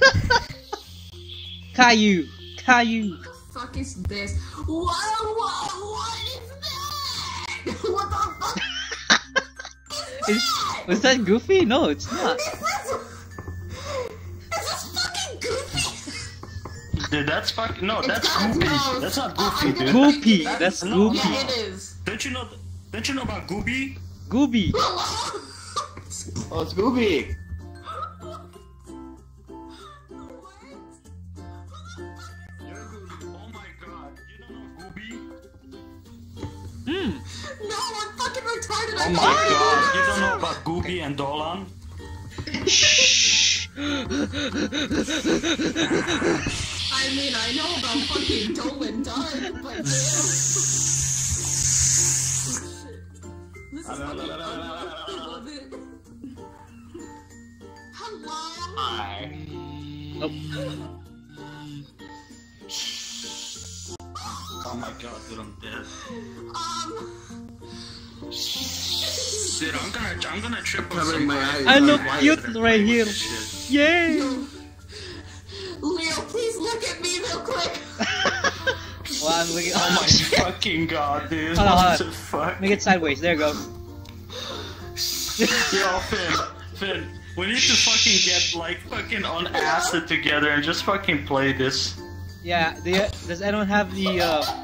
Caillou. Caillou. What the fuck is this? What is that? What the fuck? Was that Goofy? No, it's not. Is this fucking Goofy? Dude, that's fucking no. That's Goofy. Goofy. That's not Goofy, dude. Goopy. That's no, Goopy. Yeah, it is. Don't you know about Gooby? Gooby. Oh, it's Gooby. Oh my god, you don't know Gooby? Hmm. No, I'm fucking retarded. Oh my god, you don't know about Gooby and Dolan? Shh. I mean, I know about fucking Dolan Dunn, but damn. This is fucking fun. I love it. Hello? Hi. Nope. Oh my god, dude, I'm dead. Dude, I'm gonna trip on Covering my eyes. I look Why is cute it- right here. Shit. Yay! Leo, please look at me real quick. Well, I'm looking. Oh my fucking god, dude. Hold on, What hold the on. fuck? Make it sideways. There you go. Yo, Finn, we need to fucking get like fucking on acid together and just fucking play this. Yeah. Does anyone have the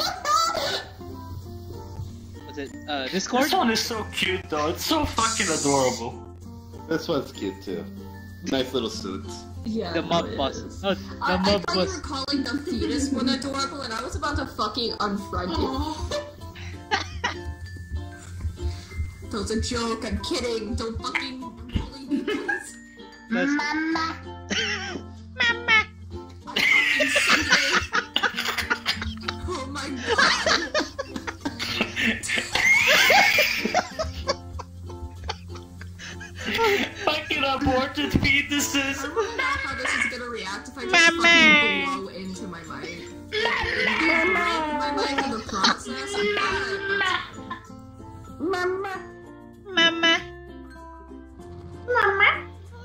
what's it? Discord? This one is so cute though. It's so fucking adorable. This one's cute too. Nice little suits. Yeah, The mob it bus. is. Oh, the I mob thought you bus. were calling the fetus one adorable, and I was about to fucking unfriend you. That was a joke. I'm kidding. Don't fucking bully me, please. Mama. Mama. Oh my god. Fucking aborted fetuses. I don't know how this is gonna react if I just fucking blow into my mic. My mic in the process. Mama. Mama. Mama.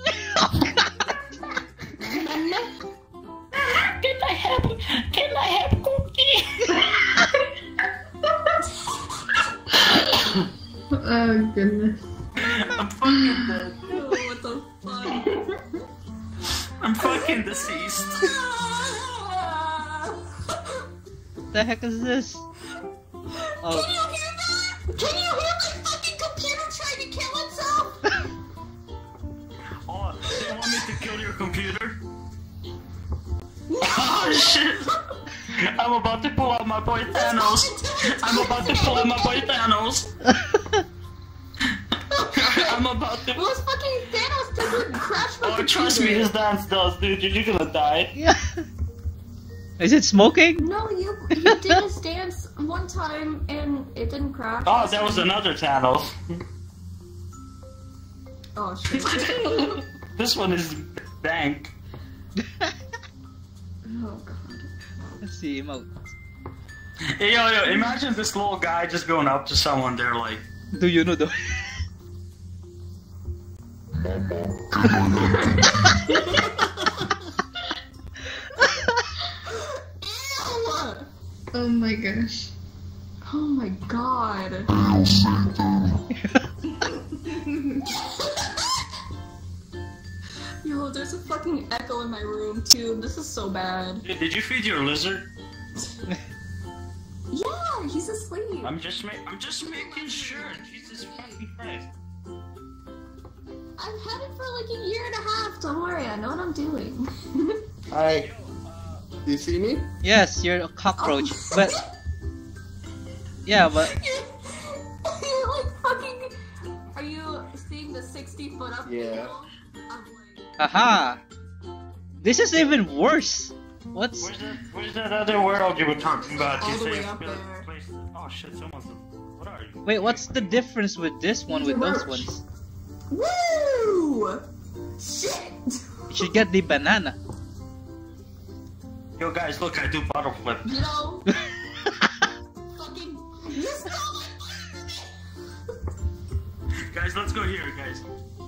Can I have cookie? Oh goodness. I'm fucking dead. Oh, what the fuck? I'm fucking deceased. What the heck is this? Can Oh, you hear that? Can you hear my fucking computer trying to kill itself? Oh, they want me to kill your computer? Oh shit! I'm about to pull out my boy Thanos. I'm about to pull out my boy Thanos. I'm about to. Well, fucking Thanos doesn't crash my Oh, computer. trust me, his dance does, dude. You're gonna die. yeah. Is it smoking? No, you did his dance one time and it didn't crash. Oh, that was another Thanos. Oh shit. This one is dank. Oh god. Let's see emote. Hey, yo, imagine this little guy just going up to someone, they're like, Do you know the? Oh my gosh. Oh my god. Yo, there's a fucking echo in my room too. This is so bad. hey, did you feed your lizard? Yeah, he's asleep. I'm just making sure. Jesus fucking Christ. I've had it for like a year and a half. Don't worry, I know what I'm doing. Hi. Do you see me? Yes, you're a cockroach, but yeah, but You're like fucking. Are you seeing the 60-foot up? Yeah. video? I'm like, haha. This is even worse. What's? Where's that other world you were talking about? All You the say way it's up built there. place- Oh shit, someone's. What are you? Wait, what's the difference with this one with those ones? woo! Shit! You should get the banana. Yo guys, look, I do bottle flip. You know, fucking. You stole my Guys, let's go here, guys.